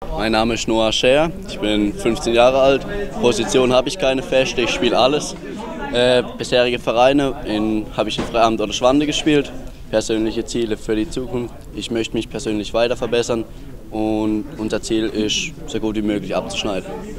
Mein Name ist Noah Scher, ich bin 15 Jahre alt. Position habe ich keine feste, ich spiele alles. Bisherige Vereine habe ich in Freiamt oder Schwande gespielt. Persönliche Ziele für die Zukunft. Ich möchte mich persönlich weiter verbessern und unser Ziel ist, so gut wie möglich abzuschneiden.